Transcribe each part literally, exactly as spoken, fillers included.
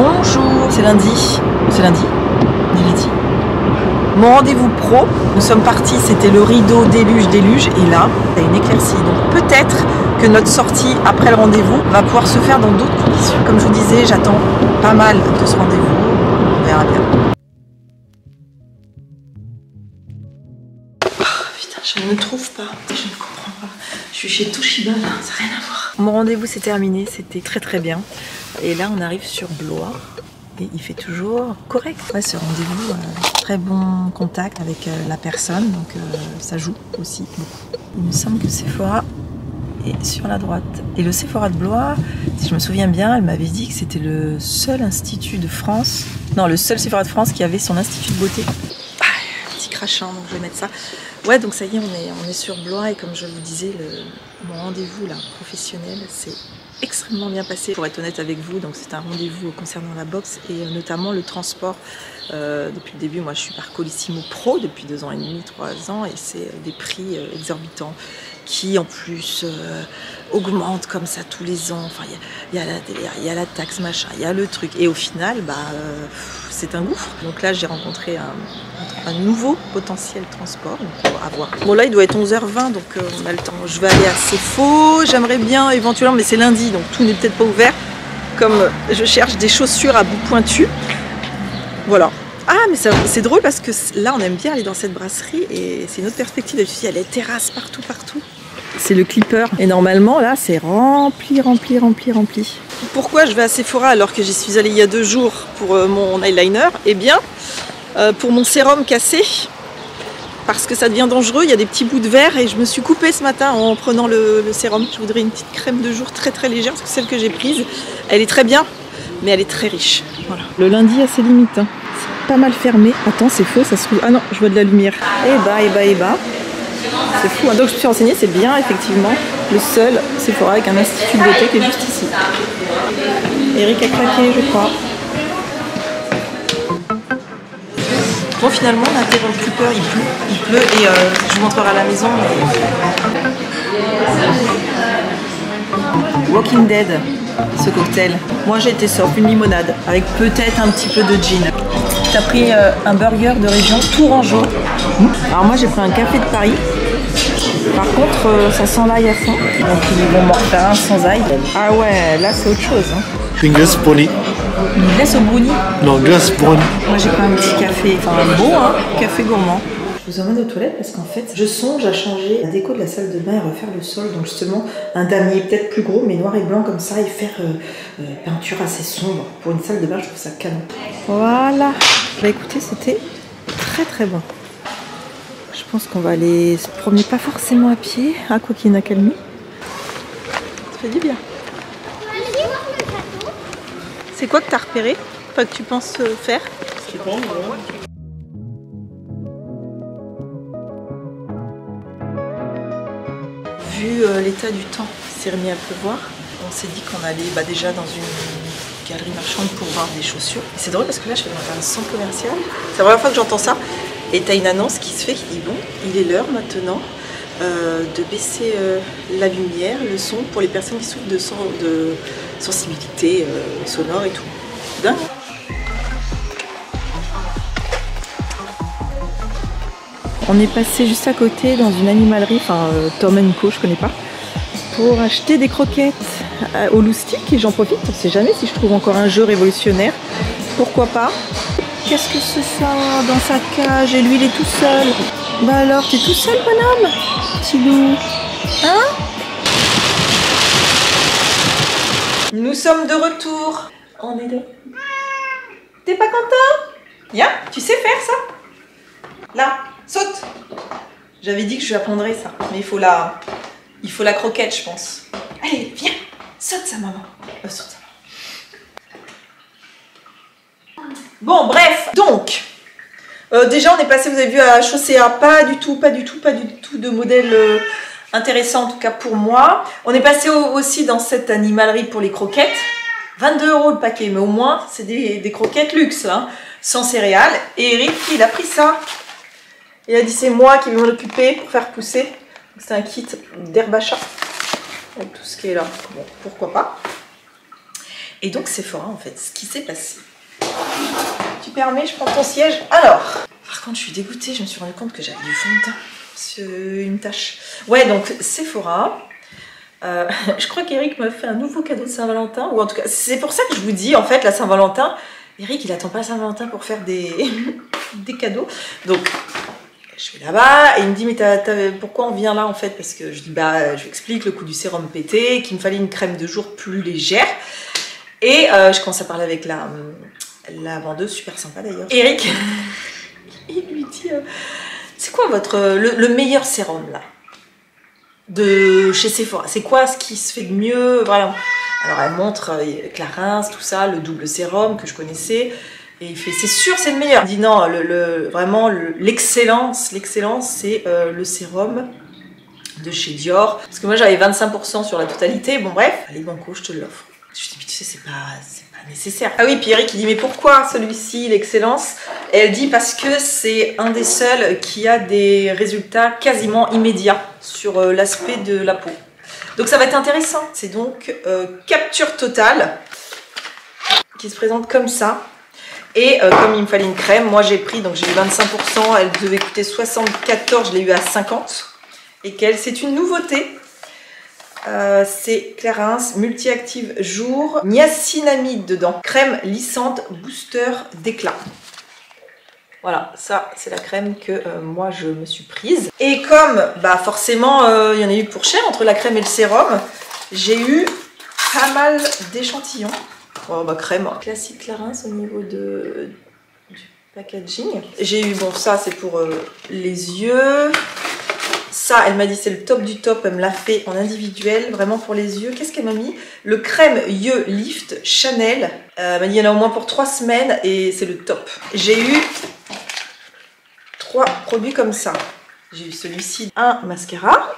Bonjour, c'est lundi. C'est lundi On est lundi. Mon rendez-vous pro, nous sommes partis, c'était le rideau déluge, déluge, et là, il y a une éclaircie. Donc peut-être que notre sortie après le rendez-vous va pouvoir se faire dans d'autres conditions. Comme je vous disais, j'attends pas mal de ce rendez-vous. On verra bien. Oh, putain, je ne me trouve pas. Je ne comprends pas. Je suis chez Toshiba, là, ça n'a rien à voir. Mon rendez-vous s'est terminé, c'était très très bien. Et là, on arrive sur Blois. Et il fait toujours correct. Ouais, ce rendez-vous, euh, très bon contact avec euh, la personne, donc euh, ça joue aussi beaucoup. Il me semble que Sephora est sur la droite. Et le Sephora de Blois, si je me souviens bien, elle m'avait dit que c'était le seul institut de France, non, le seul Sephora de France qui avait son institut de beauté. Ah, petit crachant, donc je vais mettre ça. Ouais, donc ça y est, on est, on est sur Blois et comme je vous disais, le, mon rendez-vous là professionnel, c'est extrêmement bien passé pour être honnête avec vous. Donc c'est un rendez-vous concernant la boxe et notamment le transport. Euh, depuis le début, moi je suis par Colissimo Pro depuis deux ans et demi, trois ans, et c'est des prix euh, exorbitants qui en plus euh, augmentent comme ça tous les ans. Enfin, il y, y a la délire, il y a la taxe machin, il y a le truc, et au final, bah euh, c'est un gouffre. Donc là, j'ai rencontré un, un nouveau potentiel transport, donc on va voir. Bon là, il doit être onze heures vingt, donc euh, on a le temps. Je vais aller à Sephora, j'aimerais bien éventuellement, mais c'est lundi, donc tout n'est peut-être pas ouvert. Comme je cherche des chaussures à bout pointu, voilà. Ah, mais c'est drôle parce que là, on aime bien aller dans cette brasserie et c'est une autre perspective. Il y a les terrasses partout, partout. C'est le Clipper. Et normalement, là, c'est rempli, rempli, rempli, rempli. Pourquoi je vais à Sephora alors que j'y suis allée il y a deux jours pour euh, mon eyeliner? Eh bien, euh, pour mon sérum cassé. Parce que ça devient dangereux, il y a des petits bouts de verre et je me suis coupée ce matin en prenant le, le sérum. Je voudrais une petite crème de jour très très légère parce que celle que j'ai prise, elle est très bien, mais elle est très riche. Voilà. Le lundi a ses limites. Hein. Pas mal fermé. Attends, c'est faux, ça se trouve. Ah non, je vois de la lumière. Et bah, et bah, et bah. C'est fou. Hein. Donc je me suis renseignée, c'est bien effectivement le seul Sephora avec un institut de beauté qui est juste ici. Eric a claqué, je crois. Bon, finalement, on a été dans le Clipper, il pleut, il pleut et euh, je vous montrerai à la maison. Mais... Walking Dead, ce cocktail. Moi, j'ai été sur une limonade avec peut-être un petit peu de gin. Tu as pris euh, un burger de région Tourangeau. Alors moi j'ai pris un café de Paris. Par contre euh, ça sent l'ail à fond. Donc ils vont m'en faire un sans ail. Ah ouais, là c'est autre chose. Hein. Une glace brownie. Une glace au brownie? Non, glace brownie. Moi j'ai pris un petit café, enfin un beau hein, café gourmand. Je vous emmène aux toilettes parce qu'en fait je songe à changer la déco de la salle de bain et refaire le sol. Donc justement un damier peut-être plus gros mais noir et blanc comme ça et faire euh, euh, peinture assez sombre. Pour une salle de bain je trouve ça canon. Voilà. Bah écoutez, c'était très très bon. Je pense qu'on va aller se promener pas forcément à pied. Ah, quoi qu'il y en a calmé. Ça fait du bien. C'est quoi que tu as repéré? Enfin, que tu penses faire? Je sais pas, voilà. Vu euh, l'état du temps, il s'est remis à pleuvoir. On s'est dit qu'on allait bah, déjà dans une galerie marchande pour voir des chaussures. C'est drôle parce que là je suis dans un centre commercial. C'est la première fois que j'entends ça. Et tu as une annonce qui se fait qui dit bon, il est l'heure maintenant euh, de baisser euh, la lumière, le son pour les personnes qui souffrent de, son, de sensibilité euh, sonore et tout. Dingue. On est passé juste à côté dans une animalerie, enfin euh, Tom and Co, je connais pas, pour acheter des croquettes euh, au loustic et j'en profite, on sait jamais si je trouve encore un jeu révolutionnaire. Pourquoi pas? Qu'est-ce que c'est ça dans sa cage? Et lui il est tout seul. Bah alors, t'es tout seul bonhomme? Petit loup. Hein? Nous sommes de retour. On est deux. T'es pas content? Viens, tu sais faire ça? Là, saute. J'avais dit que je lui apprendrais ça. Mais il faut la... Il faut la croquette, je pense. Allez, viens. Saute ça, maman. Euh, saute ça. Bon, bref, donc, euh, déjà on est passé, vous avez vu, à la Chaussea, pas du tout, pas du tout, pas du tout de modèle euh, intéressant, en tout cas pour moi. On est passé au, aussi dans cette animalerie pour les croquettes, vingt-deux euros le paquet, mais au moins, c'est des, des croquettes luxe, hein, sans céréales. Et Eric, il a pris ça. Il a dit, c'est moi qui vais m'en occuper pour faire pousser. C'est un kit d'herbe à chat, avec tout ce qui est là, bon, pourquoi pas. Et donc Sephora en fait, ce qui s'est passé. Tu permets, je prends ton siège. Alors, par contre je suis dégoûtée, je me suis rendu compte que j'avais du fond de teint. C'est une tache. Ouais, donc Sephora. Euh, je crois qu'Eric m'a fait un nouveau cadeau de Saint-Valentin. Ou en tout cas, c'est pour ça que je vous dis, en fait, la Saint-Valentin, Eric il attend pas Saint-Valentin pour faire des, des cadeaux. Donc je vais là-bas et il me dit mais t'as, t'as, pourquoi on vient là en fait? Parce que je dis bah je lui explique le coup du sérum pété, qu'il me fallait une crème de jour plus légère. Et euh, je commence à parler avec la, la vendeuse, super sympa d'ailleurs. Eric, il lui dit euh, c'est quoi votre le, le meilleur sérum là de chez Sephora? C'est quoi ce qui se fait de mieux? Voilà. Alors elle montre euh, Clarins, tout ça, le double sérum que je connaissais. Et il fait, c'est sûr, c'est le meilleur. Il dit non, le, le, vraiment, l'excellence, l'excellence, c'est euh, le sérum de chez Dior. Parce que moi, j'avais vingt-cinq pour cent sur la totalité. Bon, bref, allez, banco, je te l'offre. Je dis, mais tu sais, c'est pas, c'est pas nécessaire. Ah oui, puis Eric, il dit, mais pourquoi celui-ci, l'excellence? Et elle dit, parce que c'est un des seuls qui a des résultats quasiment immédiats sur euh, l'aspect de la peau. Donc, ça va être intéressant. C'est donc euh, Capture Totale qui se présente comme ça. Et euh, comme il me fallait une crème, moi j'ai pris, donc j'ai eu vingt-cinq pour cent, elle devait coûter soixante-quatorze, je l'ai eu à cinquante. Et qu'elle, c'est une nouveauté. Euh, c'est Clarins Multi-Active Jour, niacinamide dedans. Crème lissante, booster d'éclat. Voilà, ça c'est la crème que euh, moi je me suis prise. Et comme, bah forcément, euh, il y en a eu pour cher entre la crème et le sérum, j'ai eu pas mal d'échantillons. Oh, bah, crème classique Clarins au niveau de, du packaging. J'ai eu, bon ça c'est pour euh, les yeux. Ça elle m'a dit c'est le top du top, elle me l'a fait en individuel, vraiment pour les yeux. Qu'est-ce qu'elle m'a mis? Le crème yeux lift Chanel. Euh, elle m'a dit il y en a au moins pour trois semaines et c'est le top. J'ai eu trois produits comme ça. J'ai eu celui-ci, un mascara.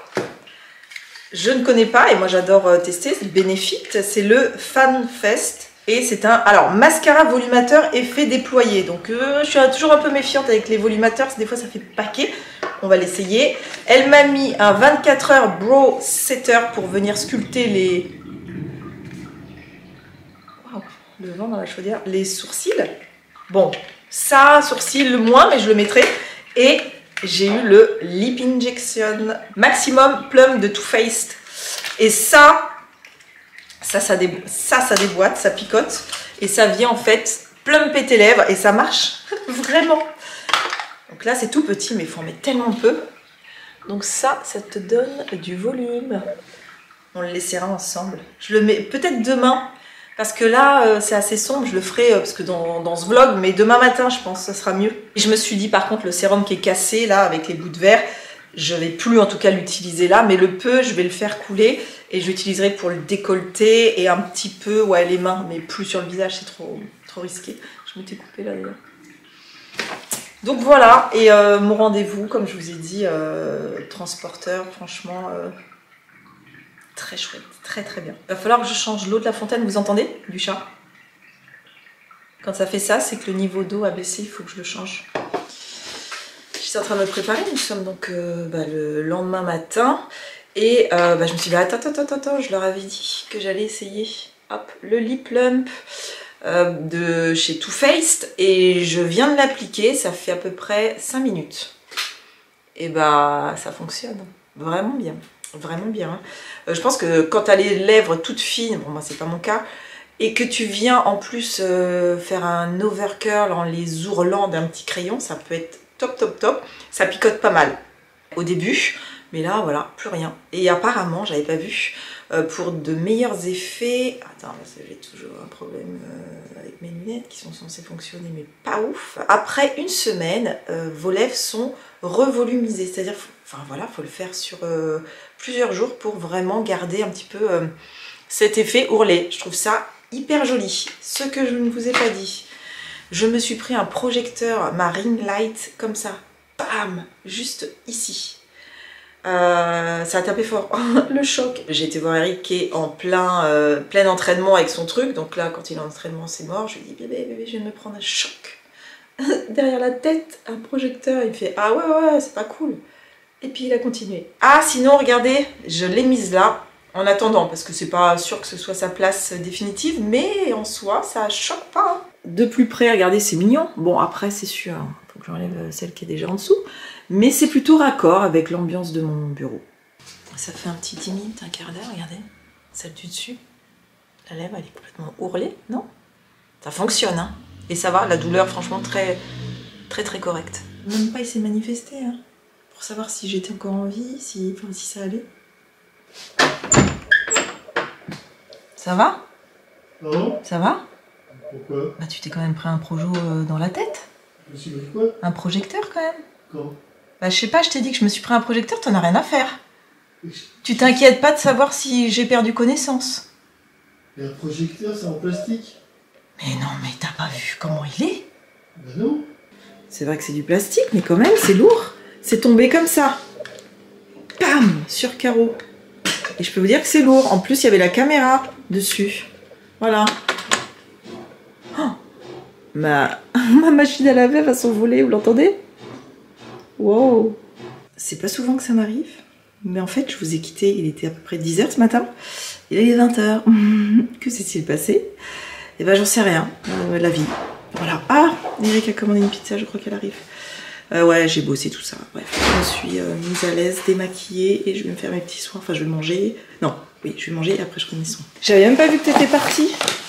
Je ne connais pas et moi j'adore tester, c'est Benefit, c'est le Fan Fest. Et c'est un alors mascara volumateur effet déployé. Donc euh, je suis toujours un peu méfiante avec les volumateurs, parce que des fois ça fait paquet. On va l'essayer. Elle m'a mis un vingt-quatre heures brow setter pour venir sculpter les... Wow, le vent dans la chaudière. Les sourcils. Bon, ça, sourcils le moins, mais je le mettrai. Et j'ai eu le Lip Injection Maximum Plum de Too Faced. Et ça... Ça ça, dé... ça, ça déboîte, ça picote. Et ça vient en fait plumper tes lèvres. Et ça marche vraiment. Donc là, c'est tout petit, mais il faut en mettre tellement peu. Donc ça, ça te donne du volume. On le laissera ensemble. Je le mets peut-être demain. Parce que là, euh, c'est assez sombre. Je le ferai euh, parce que dans, dans ce vlog. Mais demain matin, je pense que ça sera mieux. Et je me suis dit, par contre, le sérum qui est cassé, là, avec les bouts de verre, je vais plus en tout cas l'utiliser là, mais le peu, je vais le faire couler et je l'utiliserai pour le décolleté et un petit peu, ouais, les mains, mais plus sur le visage, c'est trop, trop risqué. Je m'étais coupée là d'ailleurs. Donc voilà, et euh, mon rendez-vous, comme je vous ai dit, euh, transporteur, franchement, euh, très chouette, très très bien. Il va falloir que je change l'eau de la fontaine, vous entendez, du chat? Quand ça fait ça, c'est que le niveau d'eau a baissé, il faut que je le change. Je suis en train de me préparer, nous sommes donc euh, bah, le lendemain matin et euh, bah, je me suis dit attends, attends, attends, attends, je leur avais dit que j'allais essayer hop, le Lip Plump euh, de chez Too Faced et je viens de l'appliquer, ça fait à peu près cinq minutes et bah ça fonctionne vraiment bien, vraiment bien. Euh, je pense que quand tu as les lèvres toutes fines, bon moi c'est pas mon cas, et que tu viens en plus euh, faire un overcurl en les ourlant d'un petit crayon, ça peut être top top top, ça picote pas mal au début, mais là voilà, plus rien. Et apparemment, j'avais pas vu, euh, pour de meilleurs effets, attends, j'ai toujours un problème euh, avec mes lunettes qui sont censées fonctionner, mais pas ouf. Après une semaine, euh, vos lèvres sont revolumisées, c'est-à-dire, enfin voilà, faut le faire sur euh, plusieurs jours pour vraiment garder un petit peu euh, cet effet ourlet. Je trouve ça hyper joli. Ce que je ne vous ai pas dit, je me suis pris un projecteur, ma ring light, comme ça, bam, juste ici. Euh, ça a tapé fort, le choc. J'ai été voir Eric qui est en plein, euh, plein entraînement avec son truc, donc là, quand il est en entraînement, c'est mort. Je lui dis, bébé, bébé, je viens de me prendre un choc. Derrière la tête, un projecteur, il me fait, ah ouais, ouais, c'est pas cool. Et puis il a continué. Ah, sinon, regardez, je l'ai mise là, En attendant, parce que c'est pas sûr que ce soit sa place définitive, mais en soi, ça choque pas. Hein. De plus près, regardez, c'est mignon. Bon, après, c'est sûr, faut que j'enlève celle qui est déjà en dessous. Mais c'est plutôt raccord avec l'ambiance de mon bureau. Ça fait un petit dix minutes, un quart d'heure, regardez. Celle du dessus, la lèvre, elle est complètement ourlée, non? Ça fonctionne, hein. Et ça va, la douleur, franchement, très, très, très correcte. Même pas, il s'est manifesté, hein, pour savoir si j'étais encore en vie, si, enfin, si ça allait. Ça va? Non. Ça va? Pourquoi? Bah tu t'es quand même pris un projo euh, dans la tête. Je me suis pris quoi? Un projecteur quand même. Quand? Bah je sais pas, je t'ai dit que je me suis pris un projecteur, t'en as rien à faire. Tu t'inquiètes pas de savoir si j'ai perdu connaissance. Mais un projecteur, c'est en plastique? Mais non, mais t'as pas vu comment il est? Bah non. C'est vrai que c'est du plastique, mais quand même c'est lourd. C'est tombé comme ça. Bam! Sur carreau. Et je peux vous dire que c'est lourd. En plus, il y avait la caméra dessus. Voilà. Oh, ma... ma machine à laver va s'envoler, vous l'entendez? Wow. C'est pas souvent que ça m'arrive. Mais en fait, je vous ai quitté, il était à peu près dix heures ce matin. Et là, il est vingt heures. Que s'est-il passé? Eh ben, j'en sais rien. Euh, la vie. Voilà. Ah, Eric a commandé une pizza, je crois qu'elle arrive. Euh, ouais, j'ai bossé tout ça. Bref, je me suis euh, mise à l'aise, démaquillée et je vais me faire mes petits soins. Enfin, je vais manger. Non, oui, je vais manger et après je ferai mes soins. J'avais même pas vu que t'étais partie.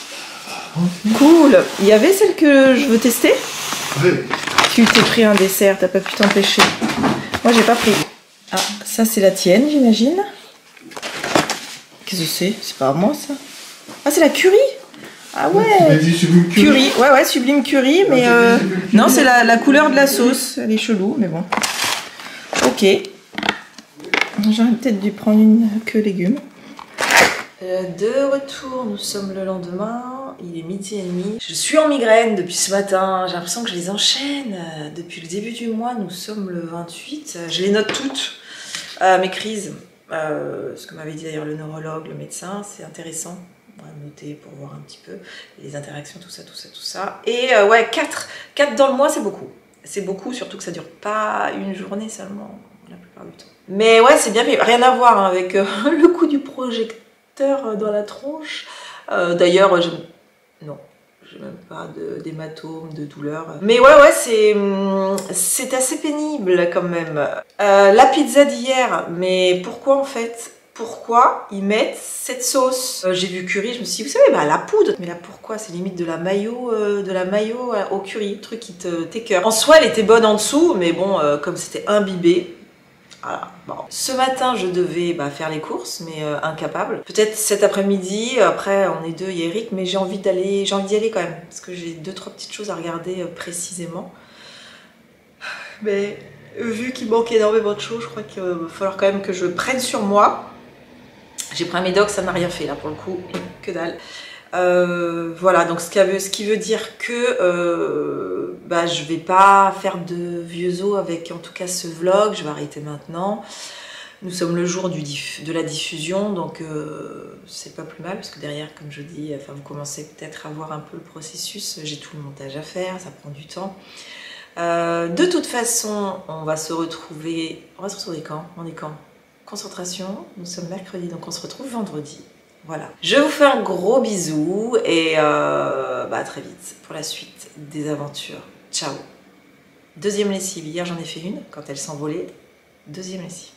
Cool. Il y avait celle que je veux tester? Oui. Tu t'es pris un dessert, t'as pas pu t'empêcher. Moi, j'ai pas pris. Ah, ça c'est la tienne, j'imagine. Qu'est-ce que c'est? C'est pas à moi ça. Ah, c'est la curry. Ah ouais. Tu m'as dit sublime curry. Curry, ouais ouais, sublime curry, mais euh... non, c'est la, la couleur de la sauce. Elle est chelou, mais bon. Ok. J'aurais peut-être dû prendre une que légumes. Euh, de retour, nous sommes le lendemain, il est midi et demi. Je suis en migraine depuis ce matin, j'ai l'impression que je les enchaîne. Depuis le début du mois, nous sommes le vingt-huit. Je les note toutes, euh, mes crises. Euh, ce que m'avait dit d'ailleurs le neurologue, le médecin, c'est intéressant. On va noter pour voir un petit peu les interactions, tout ça, tout ça, tout ça. Et euh, ouais, quatre dans le mois, c'est beaucoup. C'est beaucoup, surtout que ça dure pas une journée seulement, la plupart du temps. Mais ouais, c'est bien, mais rien à voir hein, avec euh, le coup du projecteur dans la tronche. Euh, D'ailleurs, je... non, j'ai même pas d'hématome, de, de douleur. Mais ouais, ouais, c'est c'est assez pénible quand même. Euh, la pizza d'hier, mais pourquoi en fait? Pourquoi ils mettent cette sauce? euh, J'ai vu curry, je me suis dit, vous savez, bah la poudre. Mais là, pourquoi? C'est limite de la mayo, euh, de la mayo au curry, le truc qui te t'écœure. En soi, elle était bonne en dessous, mais bon, euh, comme c'était imbibé. Voilà. Bon. Ce matin, je devais bah, faire les courses, mais euh, incapable. Peut-être cet après-midi, après on est deux, il y a Eric, mais j'ai envie d'aller, j'ai envie d'y aller quand même, parce que j'ai deux, trois petites choses à regarder euh, précisément. Mais vu qu'il manque énormément de choses, je crois qu'il va falloir quand même que je prenne sur moi. J'ai pris un médoc, ça n'a rien fait là pour le coup, que dalle. Euh, voilà, donc ce qui, veut, ce qui veut dire que euh, bah, je vais pas faire de vieux os avec en tout cas ce vlog, je vais arrêter maintenant. Nous sommes le jour du diff, de la diffusion, donc euh, c'est pas plus mal parce que derrière, comme je dis, enfin, vous commencez peut-être à voir un peu le processus, j'ai tout le montage à faire, ça prend du temps. Euh, de toute façon, on va se retrouver, on va se retrouver quand? On est quand? Concentration, nous sommes mercredi, donc on se retrouve vendredi. Voilà. Je vous fais un gros bisou et euh, bah à très vite pour la suite des aventures. Ciao. Deuxième lessive, hier j'en ai fait une quand elle s'envolait. Deuxième lessive.